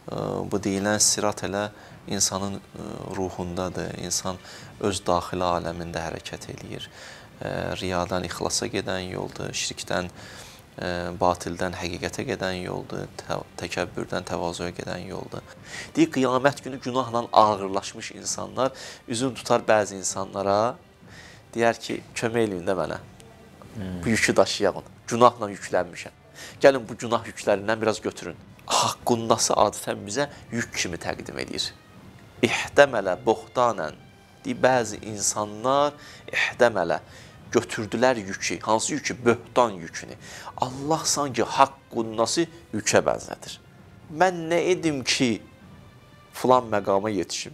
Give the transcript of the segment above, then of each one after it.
Bu deyilən sirat elə insanın ruhundadır. İnsan öz daxili aləmində hərəkət eləyir. Riyadan ixlasa gedən yoldur, şirkdən, batildən həqiqətə gedən yoldur, təkəbbürdən təvazuya gedən yoldur. Deyir, qiyamət günü günahla ağırlaşmış insanlar üzün tutar bəzi insanlara, deyər ki, kömək eləyin də mənə, bu yükü daşıyaq onu, günahla yüklənmişəm. Gəlin bu günah yüklərindən biraz götürün. Haqqundası adətən bizə yük kimi təqdim edir. İhdəmələ bohtanən, deyir, bəzi insanlar ihdəmələ, götürdülər yükü. Hansı yükü? Böhtan yükünü. Allah sanki haqqundası yükə bənzədir. Mən nə edim ki, filan məqama yetişim?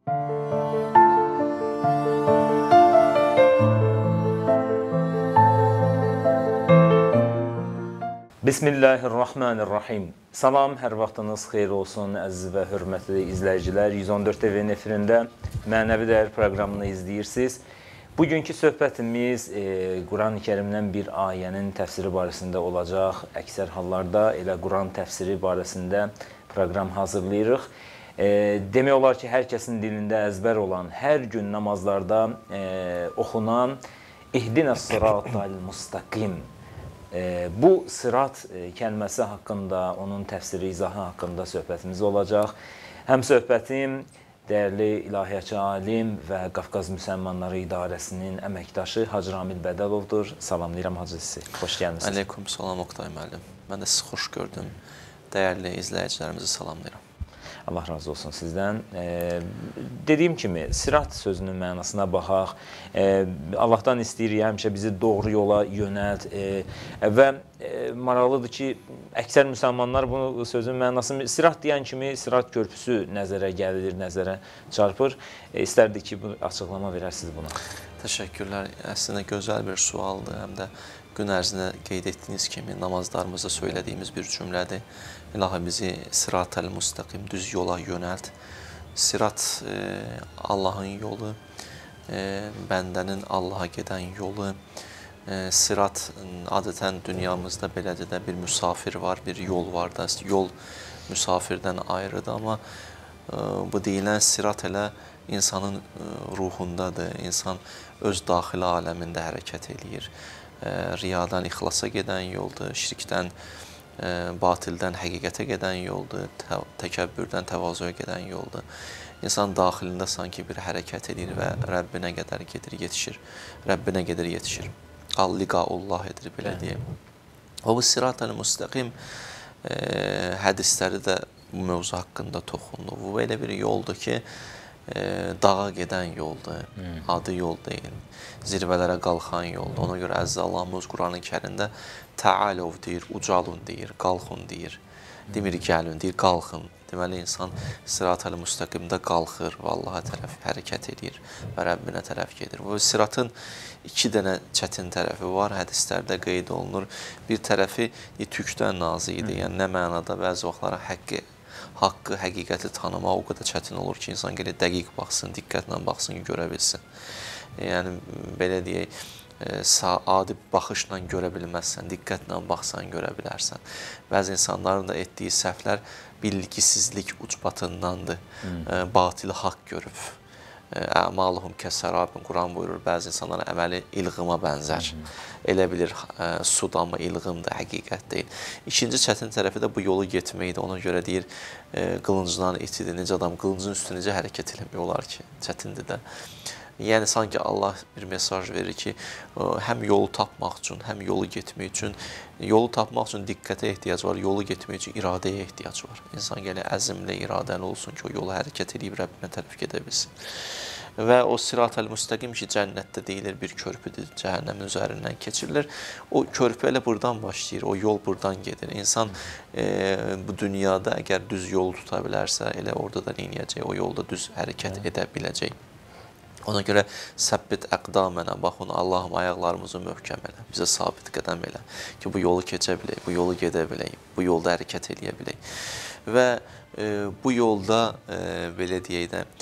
Bismillahirrahmanirrahim. Salam, hər vaxtınız xeyir olsun, əziz və hörmətli izləyicilər. 114 TV-nin efirində Mənəvi Dəyər proqramını izləyirsiniz. Bugünkü söhbətimiz Quran-ı Kərimdən bir ayənin təfsiri barəsində olacaq. Əksər hallarda elə Quran təfsiri barəsində proqram hazırlayırıq. Demək olar ki, hər kəsin dilində əzbər olan, hər gün namazlarda oxunan İhdinəs sıratal mustaqim. Bu sırat kəlməsi haqqında, onun təfsiri, izahı haqqında söhbətimiz olacaq. Həm söhbətim dəyərli ilahiyyatçı alim və Qafqaz Müsəlmanları İdarəsinin əməkdaşı Hacı Ramil Bədəlovdur. Salamlayıram Hacı sizi. Xoş gəlmişsiniz. Aleyküm salam Oqtay müəllim. Mən də sizi xoş gördüm. Dəyərli izləyicilərimizi salamlayıram. Allah razı olsun sizdən. Dediyim kimi, sirat sözünün mənasına baxaq. Allahdan istəyirik, həmişə bizi doğru yola yönəlt. Və maraqlıdır ki, əksər müsəlmanlar bu sözün mənasını, sirat deyən kimi, sirat körpüsü nəzərə gəlir, nəzərə çarpır. İstərdik ki, bu açıqlama verərsiniz buna. Təşəkkürlər. Əslində gözəl bir sualdır. Həm də gün ərzində qeyd etdiyiniz kimi namazlarımızda söylədiyimiz bir cümlədir. İlahi bizi sirat-əl müstəqim, düz yola yönəlt. Sirat Allahın yolu, bəndənin Allaha gedən yolu. Sirat adətən dünyamızda belədir də bir müsafir var, bir yol var da, yol müsafirdən ayrıdır. Amma bu deyilən sirat elə insanın ruhundadır. İnsan öz daxili aləmində hərəkət eləyir. Riyadan ixlasa gedən yoldur, şirkdən, batildən həqiqətə gedən yoldur, təkəbbürdən təvazuya gedən yoldur. İnsan daxilində sanki bir hərəkət edir və Rəbbinə qədər gedir, yetişir. Rəbbinə gedir, yetişir. Liqaullah edir, belə deyim. O, bu sirat-əl müstəqim hədisləri də bu mövzu haqqında toxundu. Bu, elə bir yoldur ki, dağa gedən yoldur, adı yol deyil, zirvələrə qalxan yoldur. Ona görə əziz Allahımız Quran-ı Kərimdə təalov deyir, ucalun deyir, qalxun deyir. Demir gəlin, deyir, qalxın. Deməli, insan sirat-əl müstəqimdə qalxır və Allaha tərəf hərəkət edir və Rəbbinə tərəf gedir. Bu siratın iki dənə çətin tərəfi var, hədislərdə qeyd olunur. Bir tərəfi tükdən nazı idi, yəni nə mənada bəzi vaxtlara haqqı, həqiqəti tanımaq o qədər çətin olur ki, insan gələk dəqiq baxsın, diqqətlə baxsın ki, görə bilsin. Yəni, belə deyək, adi baxışla görə bilməzsən, diqqətlə baxsan görə bilərsən. Bəzi insanların da etdiyi səhvlər bilgisizlik ucbatındandır, batili haqq görüb. Əmaluhum kəsərabın, Quran buyurur, bəzi insanların əməli ilğıma bənzər. Elə bilir, sudamı, ilğımdır, həqiqət deyil. İkinci çətin tərəfi də bu yolu getməkdir. Ona görə deyir, qılıncdan itidir. Necə adam qılıncın üstü necə hərəkət eləmək olar ki, çətindir də. Yəni, sanki Allah bir mesaj verir ki, həm yolu tapmaq üçün, həm yolu getmək üçün, yolu tapmaq üçün diqqətə ehtiyac var, yolu getmək üçün iradəyə ehtiyac var. İnsan gələ əzmlə, iradəli olsun ki, o yolu hərəkət edib Rəbbinə tərəf gedə bilsin. Və o sirat-əl müstəqim ki, cənnətdə deyilir bir körpüdür, cəhənnəmin üzərindən keçirilir. O körpü elə buradan başlayır, o yol buradan gedir. İnsan bu dünyada əgər düz yolu tuta bilərsə, elə orada da neynəyəcək, o yolda düz hərəkət edə biləcək. Ona görə səbbit əqdamənə, baxın, Allahım ayaqlarımızı möhkəm elə, bizə sabit qədəm elə ki, bu yolu keçə bilək, bu yolu gedə bilək, bu yolda hərəkət edə bilək. Və bu yolda, belə deyək də,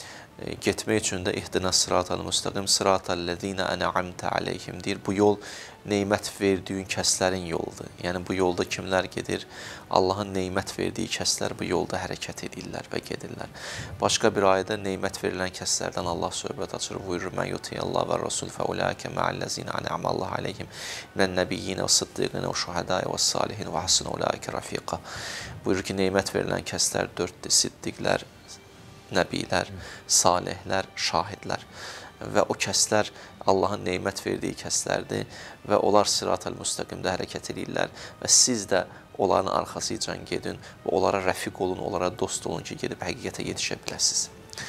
getmək üçün də ihdina sıratal müstəqim sıratallezina en'amte aleyhim deyir. Bu yol neymət verdiyin kəslərin yoludur. Yəni bu yolda kimlər gedir? Allahın neymət verdiyi kəslər bu yolda hərəkət edirlər və gedirlər. Başqa bir ayədə neymət verilən kəslərdən Allah söhbət açır. Buyurur: "Mən yutiyallah və rasul fəulaike ma'allezina en'amallahu aleyhim minən-nəbiyyina və-sıddiqina və-şuhada'i və-salihin və hasuna ulaike rafiqa." Buyurur ki, neymət verilən kəslər dördür: siddiqlər, nəbilər, salihlər, şahidlər. Və o kəslər Allahın neymət verdiyi kəslərdir və onlar sırat-ül müstəqimdə hərəkət edirlər və siz də onların arxasıca gedin və onlara rəfiq olun, onlara dost olun ki, gedib həqiqətə yetişə biləsiniz.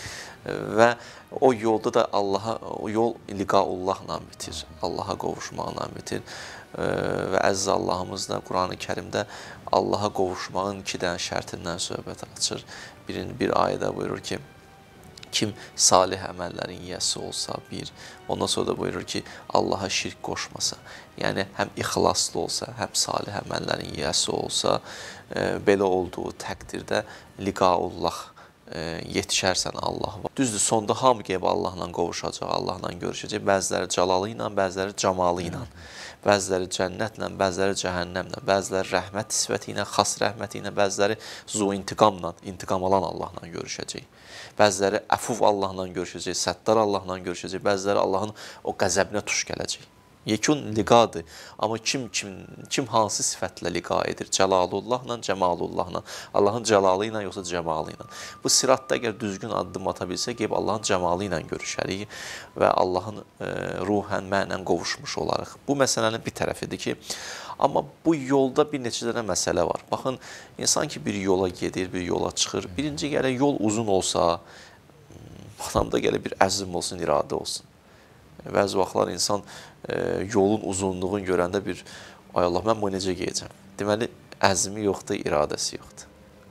Və o yolda da o yol liqaullahla bitir, Allaha qovuşmaqla bitir. Və əziz Allahımız da Quran-ı Kərimdə Allaha qovuşmağın 2 dənə şərtindən söhbət açır. Bir ayədə buyurur ki, kim salih əməllərin yiyəsi olsa, ondan sonra da buyurur ki, Allaha şirk qoşmasa, yəni həm ixlaslı olsa, həm salih əməllərin yiyəsi olsa, belə olduğu təqdirdə liqaullah yetişərsən Allah var. Düzdür, sonda hamı gəlib Allahla qovuşacaq, Allahla görüşəcək. Bəziləri cəlalı ilə, bəziləri camalı ilə, bəziləri cənnətlə, bəziləri cəhənnəmlə, bəziləri rəhmət sifəti ilə, xas rəhməti ilə, bəziləri zu-intiqamla, intiqam alan Allahla görüşəcək. Bəziləri əfuv Allahla görüşəcək, səttar Allahla görüşəcək, bəziləri Allahın o qəzəbinə tuş gələcək. Yekun liqadır. Amma kim hansı sifətlə liqa edir? Cəlalullahla, cəmalullahla. Allahın cəlalı ilə, yoxsa cəmalı ilə. Bu siratda əgər düzgün addım ata bilsə, gəlib Allahın cəmalı ilə görüşərik və Allahın ruhən, mənən qovuşmuş olarıq. Bu məsələnin bir tərəfidir ki, amma bu yolda bir neçə dənə məsələ var. Baxın, insan ki bir yola gedir, bir yola çıxır. Birinci gələ yol uzun olsa, adamda gələ bir əzm olsun, iradə olsun. Bəzi vaxtlar insan yolun uzunluğunu görəndə ay Allah, mən bu necə geyəcəm? Deməli, əzmi yoxdur, iradəsi yoxdur.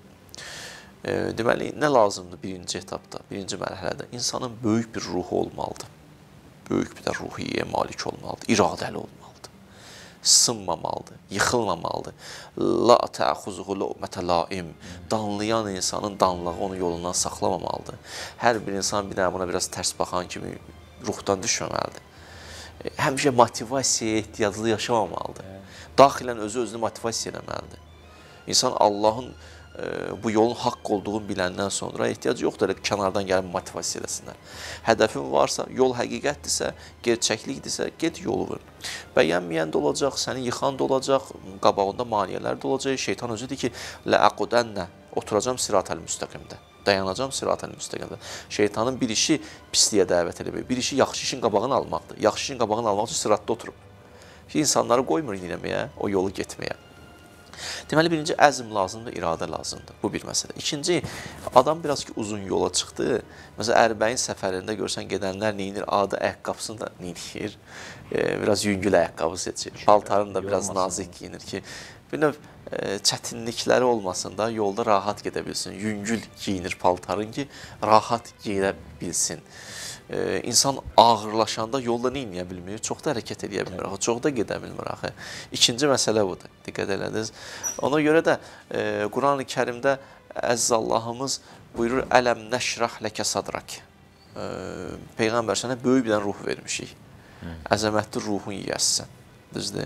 Deməli, nə lazımdır birinci etapda, birinci mərhələdə? İnsanın böyük bir ruhu olmalıdır. Böyük bir də ruhiyyəyə malik olmalıdır, iradəli olmalıdır. Sınmamalıdır, yıxılmamalıdır. La təxuzuhu lu'mətə laim. Danlayan insanın danlığı onu yolundan saxlamamalıdır. Hər bir insan bir dənə buna biraz tərs baxan kimi ruhdan düşməməlidir. Həmişə motivasiyaya ehtiyaclı yaşamamalıdır. Daxilən özünü motivasiya eləməlidir. İnsan Allahın bu yolun haqq olduğunu biləndən sonra ehtiyac yoxdur, kənardan gəlib motivasiya eləsinlər. Hədəfin varsa, yol həqiqətdirsə, gerçəklikdirsə, get yolu ver. Bəyənməyən də olacaq, səni yıxan da olacaq, qabağında maniyələr də olacaq. Şeytan özüdür ki, ləəqudənnə, oturacam sirat-əl müstəqimdə. Dayanacam sirat-əl müstəqimdə. Şeytanın bir işi pisliyə dəvət edib, bir işi yaxşı işin qabağını almaqdır. Yaxşı işin qabağını almaq üçün siratda oturub. İnsanları qoymur dinləməyə, o yolu getməyə. Deməli, birinci əzm lazımdır, iradə lazımdır. Bu bir məsələ. İkinci, adam biraz ki uzun yola çıxdı. Məsələn, Ərbəyin səfərində görsən gedənlər neyinir? Adi ayaqqabısını da neyinir? Biraz yüngül ayaqqabı seçir. Paltarını da biraz nazik giyinir ki, bir növ çətinlikləri olmasın da yolda rahat gedə bilsin. Yüngül giyinir paltarın ki, rahat giyinə bilsin. İnsan ağırlaşanda yolda nə eləyə bilmir? Çox da hərəkət edə bilmir, çox da gedə bilmir. İkinci məsələ budur, diqqət elədiniz. Ona görə də Quran-ı Kərimdə əziz Allahımız buyurur, ələm nəşrah ləkə sadrak. Peyğəmbər sənə böyük bir ruh vermişik. Əzəmətli ruhun yiyəsisən. Düzdür?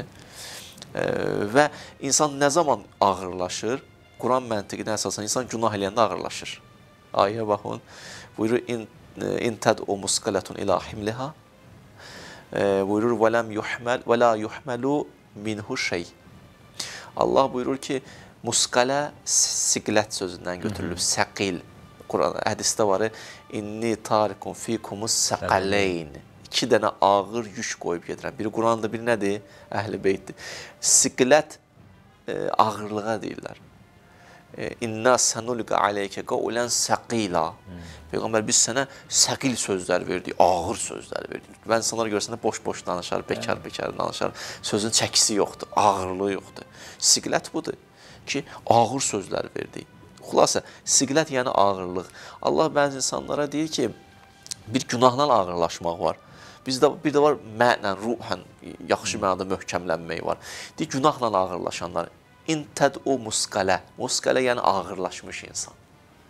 Və insan nə zaman ağırlaşır? Quran məntiqinə əsasən insan günah eləyəndə ağırlaşır. Ayəyə baxın, buyurur, İntəd'u musqalatun ila himliha buyurur və la yuhməlu minhu şey. Allah buyurur ki, musqalə siqlət sözündən götürülüb, səqil. Hədisdə var, inni tarikun fikumus səqələyn. 2 dənə ağır yük qoyub gedirəm. Biri Quran'da, biri nədir? Əhl-i Beytdir. Siqlət ağırlığa deyirlər. İnna sanulqa alayka qawlan saqila. Peyğəmbər biz sənə səqil sözlər verdik, ağır sözlər verdik. Mən insanlara görəndə boş-boş danışar, bekar-bekar danışar. Sözün çəkisi yoxdur, ağırlığı yoxdur. Siqlət budur ki, ağır sözlər verdik. Xülasə, siqlət yəni ağırlıq. Allah bəzi insanlara deyir ki, bir günahla ağırlaşmaq var. Bizdə bir də var mənən, ruhən, yaxşı mənada möhkəmlənmək var. Deyir, günahla ağırlaşanlar. İntəd'u musqalə. Musqalə yəni ağırlaşmış insan.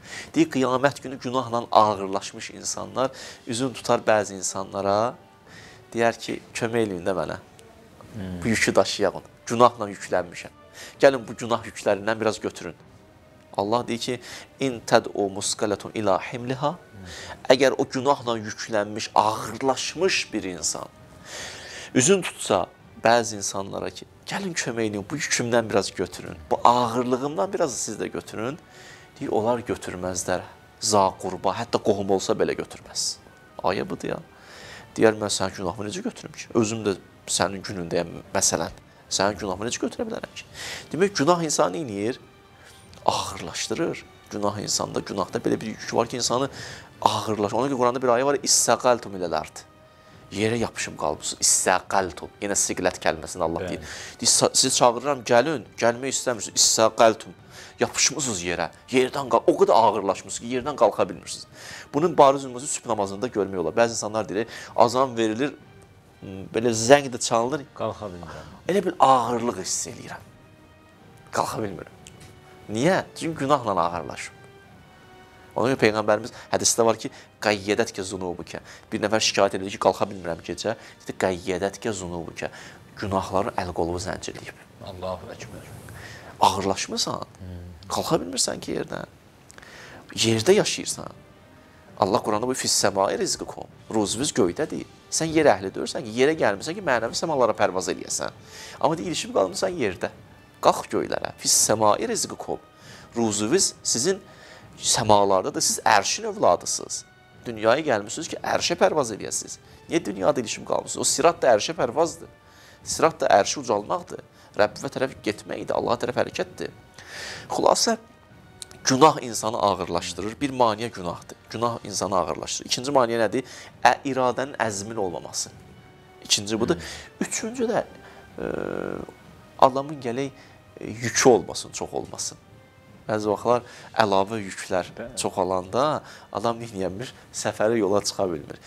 Deyir, qiyamət günü günahla ağırlaşmış insanlar üzün tutar bəzi insanlara, deyər ki, kömək eləyin də mənə, bu yükü daşıyağın, günahla yüklənmişəm. Gəlin bu günah yüklərindən biraz götürün. Allah deyir ki, in təd'u musqalatun ila himliha. Əgər o günahla yüklənmiş, ağırlaşmış bir insan üzün tutsa bəzi insanlara ki, gəlin kömək eləyin, bu yükümdən biraz götürün, bu ağırlığımdan biraz siz də götürün. Deyir, onlar götürməzlər. Za qurba, hətta qohum olsa belə götürməz. Ayə budur ya. Deyər, mən sənin günahımı necə götürüm ki? Özüm də sənin günündəyəm, məsələn. Sənin günahımı necə götürə bilərəm ki? Demək, günah insanı inir, ağırlaşdırır. Günah insanda, günahda belə bir yük var ki, insanı ağırlaşdırır. Ona görə Quranda bir ayə var, İssəqəltum ilələrdi. Yerə yapışıb qalmışsınız. İssəqəltum. Yenə siqlət kəlməsini Allah deyir. Sizi çağırıram, gəlin, gəlmək istəmirsiniz. İssəqəltum. Yapışmışsınız yerə. Yerdən qalx. O qədər ağırlaşmışsınız ki, yerdən qalxa bilmirsiniz. Bunun bariz nümunəsi sübh namazında görmək olar. Bəzi insanlar deyir, azan verilir, belə zəng də çalınır. Qalxa bilmirəm. Elə bir ağırlıq hiss eləyirəm. Qalxa bilmirəm. Niyə? Çünki günahla ağırlaşım. Ona görə Peyğəmbərimiz hədisdə var ki, qayyədətkə zunubukə. Bir nəfər şikayət edir ki, qalxa bilmirəm gecə. Dedi, qayyədətkə zunubukə. Günahların əl-qolubu zəncirləyib. Allahu Əkbər. Ağırlaşmırsan, qalxa bilmirsən ki yerdən. Yerdə yaşayırsan. Allah Quranda bu fissəmai rizqikum. Ruzunuz göydədir. Sən yer əhli deyirsən ki, yerə gəlmirsən ki, mənəvi səmalara pərvaz eləyəsən. Amma ilişib qalmırsan yerdə. Qalx göylərə. Fissəmai rizqikum. Ruzunuz sizin səmalardadır. Siz ərşin övladısınız. Dünyaya gəlmişsiniz ki, ərşə pərvaz eləyəsiniz. Niyə dünyada ilişib qalmışsınız? O sirat da ərşə pərvazdır. Sirat da ərşi ucalmaqdır. Rəbbə tərəf getməkdir, Allaha tərəf hərəkətdir. Xülasə, günah insanı ağırlaşdırır. Bir maniyə günahdır. Günah insanı ağırlaşdırır. İkinci maniyə nədir? İradənin əzmin olmaması. İkinci budur. Üçüncü də adamın gələk yükü olmasın, çox olmasın. Bəzi vaxtlar əlavə yüklər çoxalanda adam neyənmir? Səfəri yola çıxa bilmir.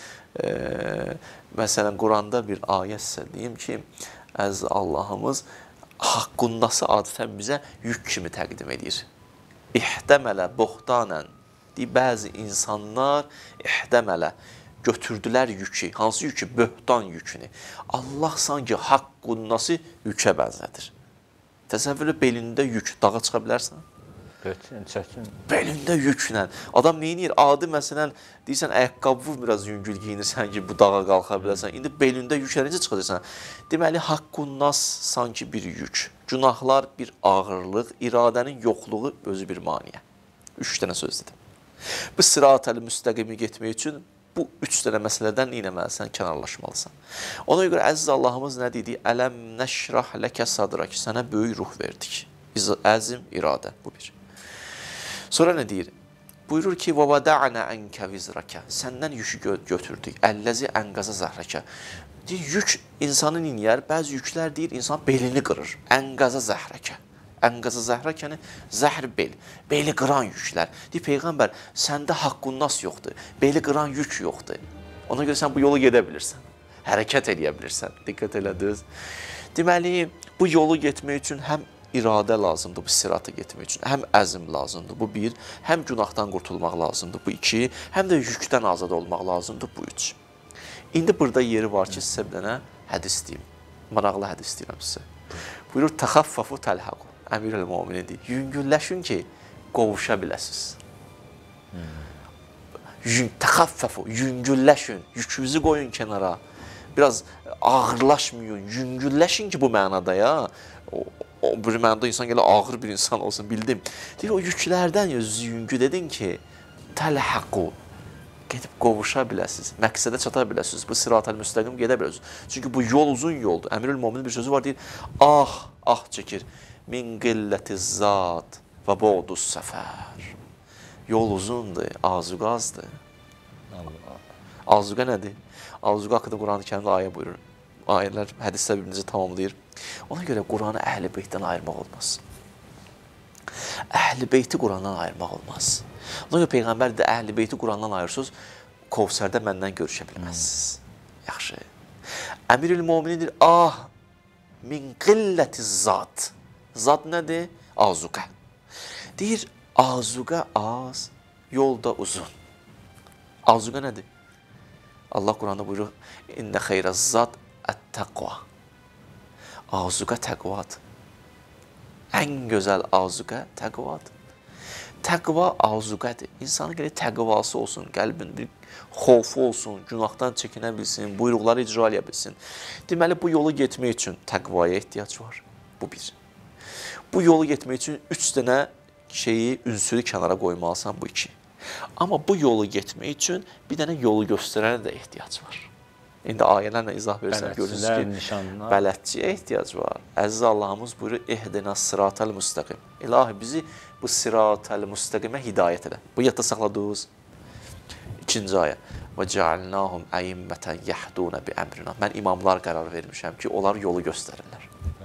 Məsələn, Quranda bir ayə sizə deyim ki, əziz Allahımız haqqundası adətən bizə yük kimi təqdim edir. İhdəmələ buxtanən deyib, bəzi insanlar ihdəmələ götürdülər yükü. Hansı yükü? Böhtan yükünü. Allah sanki haqqundası yükə bənzədir. Təsəvvürlə belində yük, dağa çıxa bilərsən? Çətin. Belində yüklə. Adam neyinir? Adi məsələn, deyirsən, ayaqqabı biraz yüngül giyinirsən ki, bu dağa qalxa bilərsən. İndi belində yüklə necə çıxacaqsan? Deməli, haqqunnas sanki bir yük. Günahlar bir ağırlıq, iradənin yoxluğu özü bir maniyə. 3 dənə söz dedim. Bu sırat-əl müstəqimi getmək üçün bu 3 dənə məsələdən neynəməlisən? Kənarlaşmalısan. Ona görə əziz Allahımız nə dedi? Ələm nəşrah ləkə sadrak. Sənə böyük ruh verdik. Əzim, iradə. Bu bir. Sonra nə deyir? Buyurur ki, وَوَدَعْنَا أَنْكَ وِزْرَكَ. Səndən yükü götürdük. Əlləzi ənqaza zəhrəkə. Deyir, yük insanın iniyər. Bəzi yüklər deyir, insan belini qırır. Ənqaza zəhrəkə. Ənqaza zəhrəkəni zəhr bel. Beli qıran yüklər. Deyir, Peyğəmbər, səndə haqqunnas yoxdur. Beli qıran yük yoxdur. Ona görə sən bu yolu gedə bilirsən. Hərəkət edə bilirsən. Diqqət elədiniz. Deməli, bu yolu getmək üçün həm iradə lazımdır bu sirata getmək üçün. Həm əzm lazımdır, bu bir. Həm günahdan qurtulmaq lazımdır, bu iki. Həm də yükdən azad olmaq lazımdır, bu üç. İndi burada yeri var ki, sizə bir dənə hədis deyim. Maraqlı hədis deyirəm sizə. Buyurur, təxaffafu təlhaqu. Əmir-el-Müminin deyir. Yüngülləşin ki, qovuşa biləsiniz. Təxaffafu, yüngülləşin. Yükünüzü qoyun kənara. Biraz ağırlaşmayın, yüngülləşin ki, bu mənada ya. O bir mənada insan gələ ağır bir insan olsun, bildim. Deyir, o yüklərdən yüngü dedin ki, təlhəqu, gedib qovuşa biləsiniz, məqsədə çata biləsiniz, bu sirat-əl müstəqim gedə biləsiniz. Çünki bu yol uzun yoldur. Əmir-ül-Müminin bir sözü var, deyir, ah çəkir, min qilləti zat və bu'dus səfər. Yol uzundur, azuqa azdır. Azuqa nədir? Azuqa haqqında Quran-ı Kərimdə ayə buyurur. Ayələr, hədislər bir-birini tamamlayır. Ona görə Quranı Əhl-i Beytdən ayırmaq olmaz. Əhl-i Beyti Qurandan ayırmaq olmaz. Ona görə Peyğəmbər də Əhl-i Beyti Qurandan ayırsınız, Kovsərdə məndən görüşə bilməzsiniz. Yaxşı. Əmir-ül-Müminin deyir, min qilləti zat. Zat nədir? Azuqa. Deyir, azuqa az, yol da uzun. Azuqə nədir? Allah Quranda buyurur, İndə xeyrəz zad ət-təqva. Azuqə təqvadır. Ən gözəl azuqə təqvadır. Təqva azuqədir. İnsanın gəlir təqvası olsun, qəlbin bir xofu olsun, günahdan çəkinə bilsin, buyruqları icra edə bilsin. Deməli, bu yolu getmək üçün təqvaya ehtiyac var. Bu bir. Bu yolu getmək üçün 3 dənə ünsürü kənara qoymalısan, bu 2. Amma bu yolu getmək üçün bir dənə yolu göstərənə də ehtiyac var. İndi ayələrlə izah verirsən, görürsünüz ki, bələdçiyə ehtiyac var. Əziz Allahımız buyurur, İhdinəs sıratəl müstəqim. İlahi, bizi bu sıratəl müstəqimə hidayət edə. Bu yadda saxladığınız 2-ci ayə. Və cəalnahum əimmətən yəhdunə bi əmrinə. Mən imamlar qərar vermişəm ki, onlar yolu göstərirlər.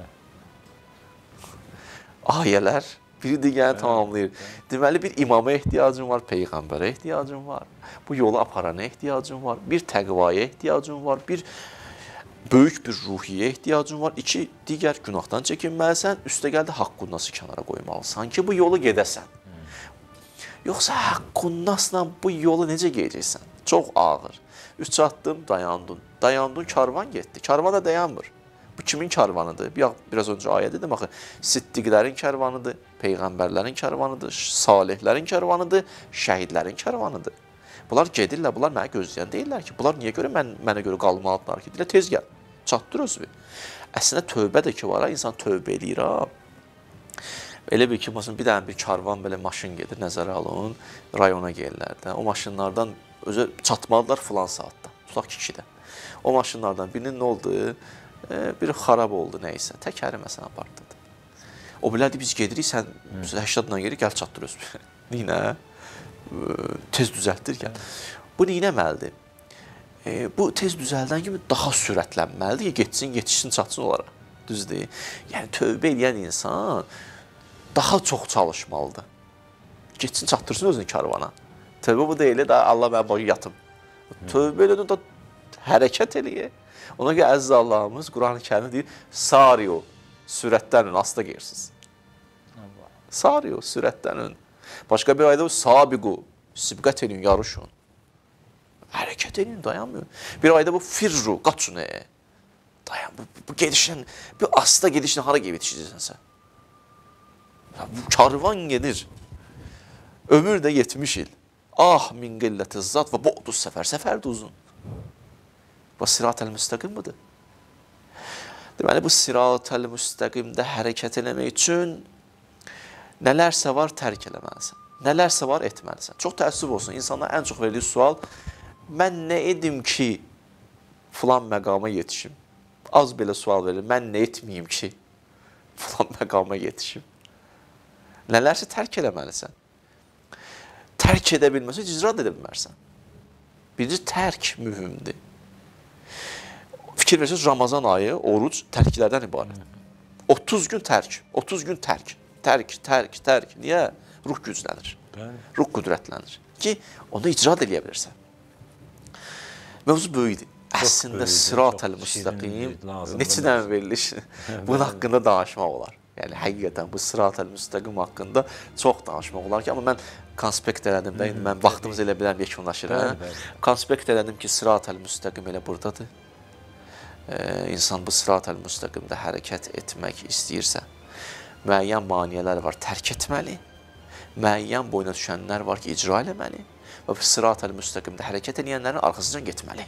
Ayələr biri digərini tamamlayır. Deməli, bir imama ehtiyacın var, peyğəmbərə ehtiyacın var. Bu yolu aparana ehtiyacın var. Bir təqvaya ehtiyacın var. Bir böyük bir ruhiyyə ehtiyacın var. 2, digər günahdan çəkinməlisən. Üstə gəldi, haqqunası kənara qoymalısan ki, bu yolu gedəsən. Yoxsa haqqunasla bu yolu necə gedəcəksən? Çox ağır. 3 atdım, dayandın. Dayandın, karvan getdi. Karvan da dayanmır. Bu kimin karvanıdır? Biraz öncə ayə dedim, axı, siddiqlərin karvanıdır, peyğəmbərlərin karvanıdır, salihlərin karvanıdır, şəhidlərin karvanıdır. Bunlar gedirlər, bunlar mənə gözləyən deyirlər ki, bunlar niyə görə mənə görə qalmalıdırlar ki? Deyirlər, tez gəl, çatdır özü. Əslində tövbə də ki var, insan tövbə eləyir. Elə bir ki, bir dənə bir karvan belə maşın gedir, nəzərə alın, rayona gelirlər də. O maşınlardan özü çatmalıdırlar filan saatda, tutaq ki, 2-də. O maşınlardan birinin nə oldu? Bir xarab oldu nəysə, təkəri məsələn partladı. O bilərdi, biz gedirik, sən 80-dan geri gəl çatdır özü. Neyinə? Tez düzəltdir, gəl. Bu neynəməlidir? Bu tez düzəldən kimi daha sürətlənməlidir ki, getsin, yetişsin, çatsın onlara. Düzdür? Yəni, tövbə eləyən insan daha çox çalışmalıdır. Getsin, çatdırsın özünü karvana. Tövbə bu deyil, Allah mən boyu yatım. Tövbə eləyən da hərəkət eləyir. Ona görə əziz Allahımız Quran-ı Kərimdə deyir, Sariyo, sürətlənin, asla geyirsiniz. Sariyo, sürətlənin. Başqa bir ayda sabiqu, sibqət edin, yarışın. Hərəkət edin, dayanmıyor. Bir ayda bu firru, qaçın, dayan, bu gedişlə, bir asla gedişlə hara qeyb yetişəcəksən sən? Bu karvan gedir. Ömür də 70 il. Ah, min qilləti zat və bu'dus səfər, səfər də uzun. Bu sirat-əl müstəqim budur. Deməli, bu sirat-əl müstəqimdə hərəkət eləmək üçün nələrsə var tərk eləməlisən. Nələrsə var etməlisən. Çox təəssüf olsun, insanlar ən çox verdiyi sual, mən nə edim ki, filan məqama yetişim? Az belə sual verir, mən nə etməyim ki, filan məqama yetişim? Nələrsə tərk eləməlisən. Tərk edə bilməsən, icra edə bilmərsən. Birinci, tərk mühümdür. Fikir verirsiniz, Ramazan ayı, oruc tərklərdən ibarət. 30 gün tərk, 30 gün tərk, tərk. Niyə? Ruh güclənir, ruh qüdrətlənir ki, onu icra edə bilirsən. Mövzu böyükdir. Əslində, sirat-əl müstəqim, neçə dənə veriliş, bunun haqqında danışmaq olar. Yəni, həqiqətən bu sirat-əl müstəqim haqqında çox danışmaq olar ki, amma mən konspekt elədim də, indi mən vaxtımız elə biləm yekunlaşır. Konspekt elədim ki, sirat-əl müstəqim elə buradadır. İnsan bu sirat-əl müstəqimdə hərəkət etmək istəyirsə, müəyyən maniyələr var, tərk etməli, müəyyən boyuna düşənlər var ki, icra eləməli və bu sirat-əl müstəqimdə hərəkət edənlərin arxasından getməli.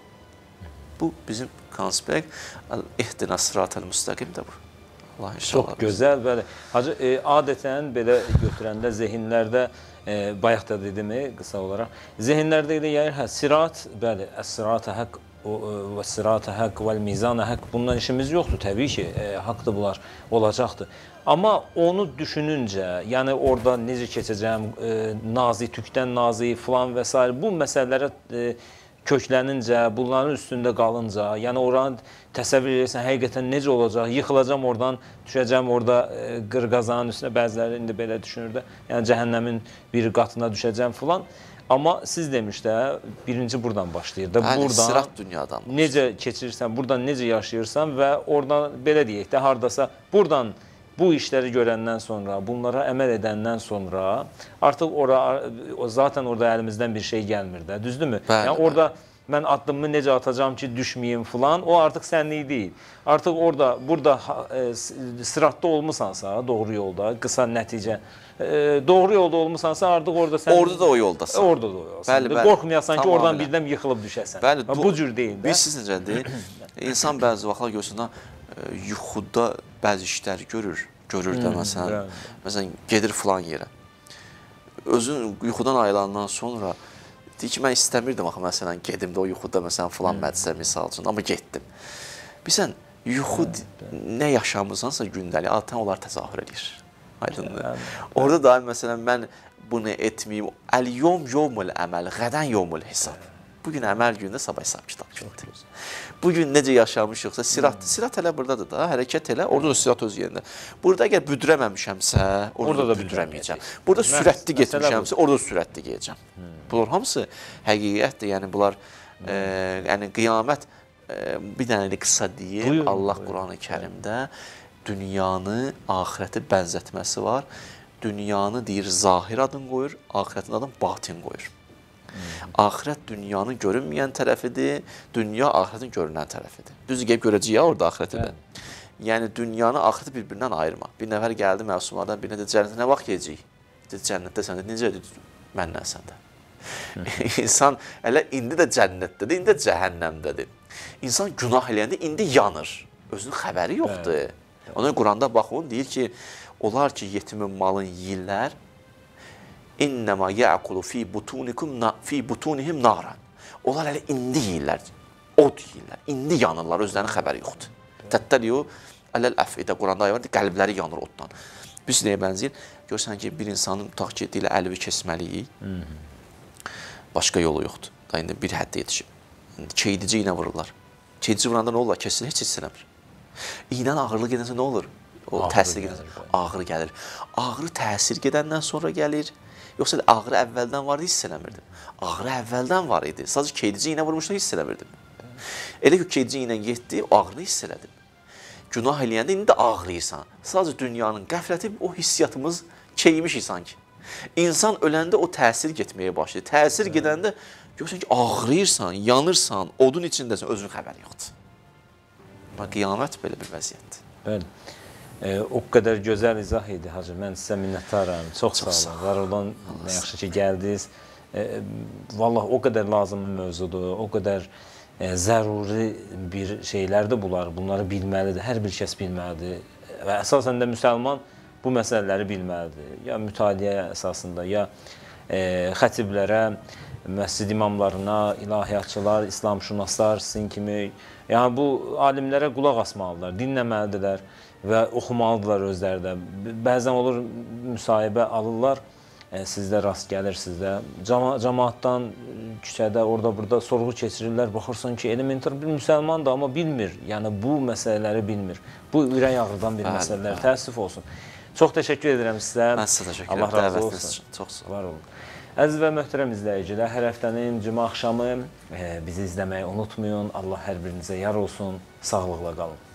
Bu, bizim konspekt, İhdinəs sirat-əl müstəqimdə bu. Allah inşallah. Çox gözəl, bəli. Hacı, adətən belə götürəndə zehinlərdə, bayaq da dedimi qısa olaraq, zehinlərdə elə gəlir, sirat, bəli, əs-sirat-ə haqq, və sirat-ı haqq və mizan-ı haqq, bundan işimiz yoxdur, təbii ki, haqdır bunlar, olacaqdır. Amma onu düşününcə, yəni orada necə keçəcəm, nazi, tükdən nazi filan və s. bu məsələlərə köklənincə, bunların üstündə qalınca, yəni oranı təsəvvür edirsən, həqiqətən necə olacaq, yıxılacam oradan, düşəcəm orada qırqazanın üstünə, bəziləri indi belə düşünür də, yəni cəhənnəmin bir qatına düşəcəm filan. Amma siz demişdə, birinci buradan başlayır da, buradan necə keçirirsən, buradan necə yaşayırsan və oradan, belə deyək də, haradasa buradan bu işləri görəndən sonra, bunlara əməl edəndən sonra artıq zaten orada əlimizdən bir şey gəlmir də, düzdürmü? Bəli, yəni orada mən addımımı necə atacağım ki, düşməyim filan, o artıq sənlik deyil. Artıq burada sıratda olmusansa, doğru yolda, qısa nəticə, doğru yolda olmusansa artıq orada sən... Orada da o yoldasın. Orada da o yoldasın. Bəli, bəli. Qorxmayasan ki, oradan birdən yıxılıb düşəsən. Bəli, bu cür deyil də. Bilirsiniz necədir? İnsan bəzi vaxtlar görsən, yuxuda bəzi işlər görür də məsələn. Məsələn, gedir filan yerə. Özün yuxudan ayılandan sonra deyir ki, mən istəmirdim axı, məsələn, gedim də o yuxuda, məsələn, filan məclisə misal üçün, amma getdim. Bilsən, yuxu nə yaşamırsansa gündəlik, adətən onlar təzahür edir. Aydındır. Orada da, məsələn, mən bunu etməyim, əl-yom yomul əməl, qədən yomul hesab. Bugün əməl gündə, sabah hesab kitab gündür. Bugün necə yaşamışıqsa, sirat elə buradadır da, hərəkət elə, orada da sirat öz yerində. Burada əgər büdürəməmişəmsə, orada da büdürəməyəcəm. Burada sürətli getmişəmsə, orada da sürətli gedəcəm. Bunlar hamısı həqiqətdir, yəni bunlar, yəni qiyamət, bir dənə qısa deyim, Allah Quran-ı Kərimdə dünyanı, axirəti bənzətməsi var. Dünyanı deyir, zahir adını qoyur, axirətin adını batin qoyur. Axirət dünyanın görünməyən tərəfidir, dünya axirətin görünən tərəfidir. Düz gəlib görəcəyik ya orada axirəti də. Yəni dünyanı, axirəti bir-birindən ayırma. Bir nəfər gəldi məsumlardan birine dedi, cənnətə nə vaxt gedəcəyik? Dedi, cənnətdə sən də, necə dedi? Məndən sən də. İnsan elə indi də cənnətdədir, indi də cəhənnəmdədir. İnsan günah eləyəndə indi yanır. Özünün xəbəri yoxdur. Ona Quranda baxın, deyir ki, onlar ki, yetimin malın yiyirlər, İnnəmə yəqulu fi butunihim naran. Onlar elə indi yiyirlər, od yiyirlər, indi yanırlar, özlərinin xəbəri yoxdur. Təttəliyo, ələl əfidə, Quranda ayı var, qəlbləri yanır oddan. Biz nəyə bənzəyir? Görsən ki, bir insanın tutaq ki, ilə əlvi kesməliyik, başqa yolu yoxdur. Da indi bir həddə yetişib. Keydici iynə vururlar. Keydici vuranda nə olur? Kesilir, heç istənəmir. İynənin ağırlığı gedəndə nə olur? O təsir gedəndə ağrı gəlir. Ağrı təsir gedəndən sonra gəlir. Yoxsa ağrı əvvəldən var idi, hiss eləmirdim. Ağrı əvvəldən var idi. Sadəcə keydici iynə vurmuşda hiss eləmirdim. Elə ki, keydici iynə getdi, o ağrını hiss elədim. Günah eləyəndə indi də ağrıyırsan. Sadəcə dünyanın qəfləti, o hissiyatımız keymişik sanki. İnsan öləndə o təsir getməyə başlayır. Təsir gedəndə görürsən ki, ağrıyırsan, yanırsan, odun içindəsən, özünün xəbəri yoxdur. Qiyamət belə bir vəziyyətdir. Bəli. O qədər gözəl izah idi, Hacı. Mən sizə minnətdaram. Çox sağ olun. Var olan, nə yaxşı ki, gəldiniz. Vallahi o qədər lazımlı mövzudur, o qədər zəruri bir şeylərdir bunlar. Bunları bilməlidir, hər bir kəs bilməlidir. Və əsasən də müsəlman bu məsələləri bilməlidir. Ya mütaliə əsasında, ya xətiblərə, məscid imamlarına, ilahiyyatçılar, İslamşünaslar, sizin kimi. Yəni bu alimlərə qulaq asmalıdırlar, dinləməlidirlər və oxumalıdırlar özləri də. Bəzən olur, müsahibə alırlar, sizdə rast gəlir, sizdə. Cəmaatdan, küçədə, orada, burada sorğu keçirirlər, baxırsan ki, elementar bir müsəlmandır, amma bilmir. Yəni bu məsələləri bilmir. Bu ürək ağrıdan bir məsələlər, təəssüf olsun. Çox təşəkkür edirəm sizə. Mən sizə təşəkkür edirəm. Allah razı olsun. Çox sağ olun. Var olun. Əziz və möhtərəm izləyicilər, hər həftənin cümə axşamı bizi izləməyi unutmayın. Allah hər birinizə yar olsun. Sağlıqla qalın.